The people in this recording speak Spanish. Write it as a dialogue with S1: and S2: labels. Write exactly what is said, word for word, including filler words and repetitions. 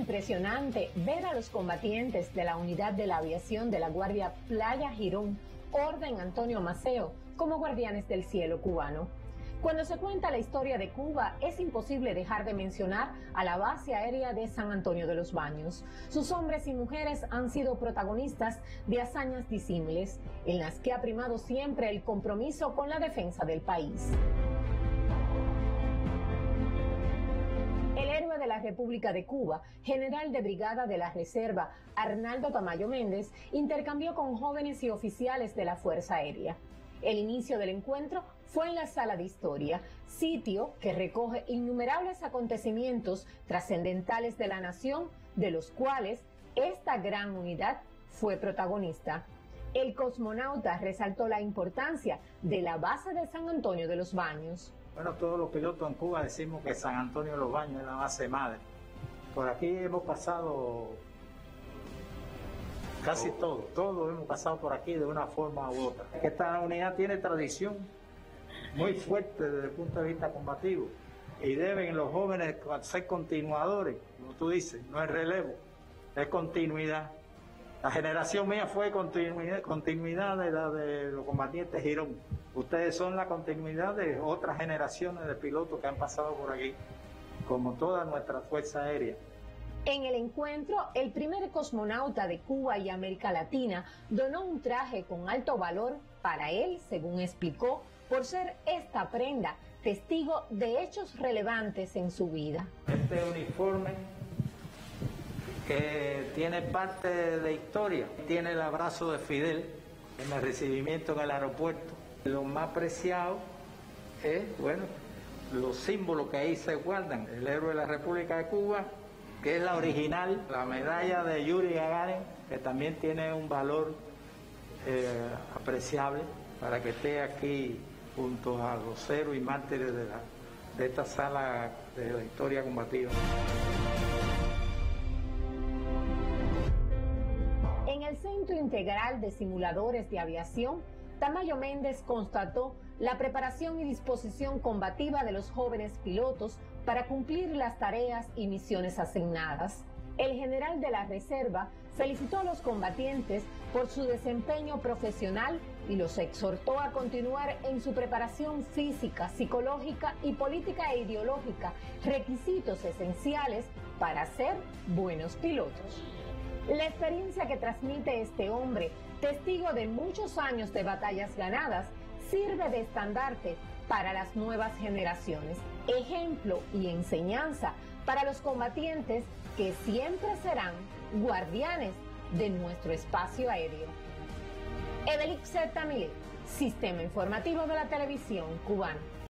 S1: impresionante ver a los combatientes de la Unidad de la Aviación de la Guardia Playa Girón, Orden Antonio Maceo, como guardianes del cielo cubano. Cuando se cuenta la historia de Cuba, es imposible dejar de mencionar a la base aérea de San Antonio de los Baños. Sus hombres y mujeres han sido protagonistas de hazañas disímiles, en las que ha primado siempre el compromiso con la defensa del país. El héroe de la República de Cuba, general de brigada de la Reserva, Arnaldo Tamayo Méndez, intercambió con jóvenes y oficiales de la Fuerza Aérea. El inicio del encuentro fue en la Sala de Historia, sitio que recoge innumerables acontecimientos trascendentales de la nación, de los cuales esta gran unidad fue protagonista. El cosmonauta resaltó la importancia de la base de San Antonio de los Baños.
S2: Bueno, todos los pilotos en Cuba decimos que San Antonio de los Baños es la base madre. Por aquí hemos pasado casi todo, todo hemos pasado por aquí de una forma u otra. Esta unidad tiene tradición muy fuerte desde el punto de vista combativo y deben los jóvenes ser continuadores, como tú dices, no es relevo, es continuidad. La generación mía fue continuidad, continuidad de la de los combatientes Girón. Ustedes son la continuidad de otras generaciones de pilotos que han pasado por aquí, como toda nuestra Fuerza Aérea.
S1: En el encuentro, el primer cosmonauta de Cuba y América Latina donó un traje con alto valor para él, según explicó, por ser esta prenda testigo de hechos relevantes en su vida.
S2: Este uniforme que tiene parte de historia, tiene el abrazo de Fidel en el recibimiento en el aeropuerto. Lo más preciado es, bueno, los símbolos que ahí se guardan. El héroe de la República de Cuba, que es la original, la medalla de Yuri Gagarin, que también tiene un valor eh, apreciable para que esté aquí junto a los héroes y mártires de, la, de esta sala de la historia combativa.
S1: En el Centro Integral de Simuladores de Aviación, Tamayo Méndez constató la preparación y disposición combativa de los jóvenes pilotos para cumplir las tareas y misiones asignadas. El general de la Reserva felicitó a los combatientes por su desempeño profesional y los exhortó a continuar en su preparación física, psicológica y política e ideológica, requisitos esenciales para ser buenos pilotos. La experiencia que transmite este hombre, testigo de muchos años de batallas ganadas, sirve de estandarte para las nuevas generaciones, ejemplo y enseñanza para los combatientes que siempre serán guardianes de nuestro espacio aéreo. Evelix Tamilé, Sistema Informativo de la Televisión Cubana.